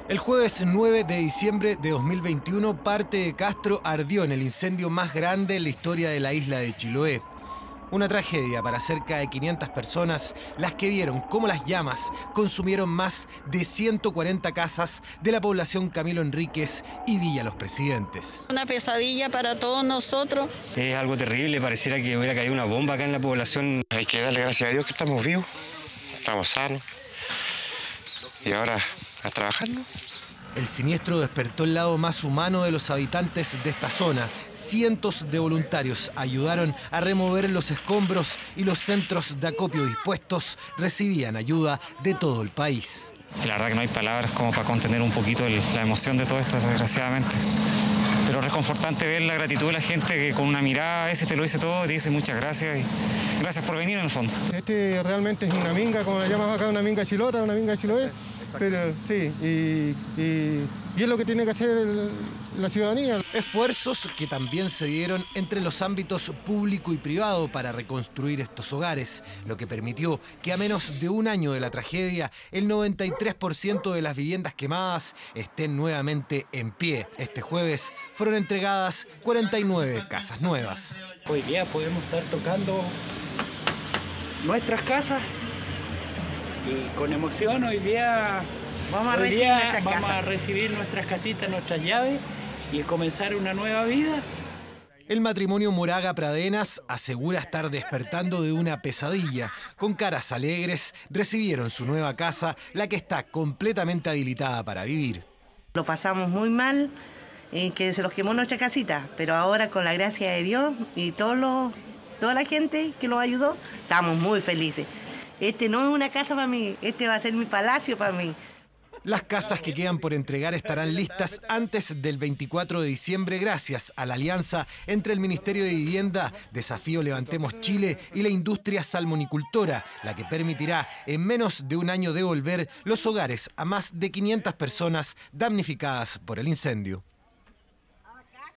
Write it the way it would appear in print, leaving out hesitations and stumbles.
El jueves 9 de diciembre de 2021, parte de Castro ardió en el incendio más grande en la historia de la isla de Chiloé. Una tragedia para cerca de 500 personas, las que vieron cómo las llamas consumieron más de 140 casas de la población Camilo Enríquez y Villa Los Presidentes. Una pesadilla para todos nosotros. Es algo terrible, pareciera que hubiera caído una bomba acá en la población. Hay que darle gracias a Dios que estamos vivos, estamos sanos y ahora a trabajar, ¿no? El siniestro despertó el lado más humano de los habitantes de esta zona. Cientos de voluntarios ayudaron a remover los escombros y los centros de acopio dispuestos recibían ayuda de todo el país. La verdad que no hay palabras como para contener un poquito la emoción de todo esto, desgraciadamente. Pero es reconfortante ver la gratitud de la gente que con una mirada a veces te lo dice todo, te dice muchas gracias y gracias por venir en el fondo. Este realmente es una minga, como la llamas acá, una minga chilota, una minga chiloé. Pero sí, y es lo que tiene que hacer la ciudadanía. Esfuerzos que también se dieron entre los ámbitos público y privado para reconstruir estos hogares, lo que permitió que a menos de un año de la tragedia, el 93% de las viviendas quemadas estén nuevamente en pie. Este jueves fueron entregadas 49 casas nuevas. Hoy día podemos estar tocando nuestras casas y con emoción hoy día vamos a recibir nuestras casitas, nuestras llaves y comenzar una nueva vida. El matrimonio Moraga Pradenas asegura estar despertando de una pesadilla. Con caras alegres recibieron su nueva casa, la que está completamente habilitada para vivir. Lo pasamos muy mal, que se los quemó nuestra casita, pero ahora con la gracia de Dios y toda la gente que nos ayudó, estamos muy felices. Este no es una casa para mí, este va a ser mi palacio para mí. Las casas que quedan por entregar estarán listas antes del 24 de diciembre gracias a la alianza entre el Ministerio de Vivienda, Desafío Levantemos Chile y la industria salmonicultora, la que permitirá en menos de un año devolver los hogares a más de 500 personas damnificadas por el incendio.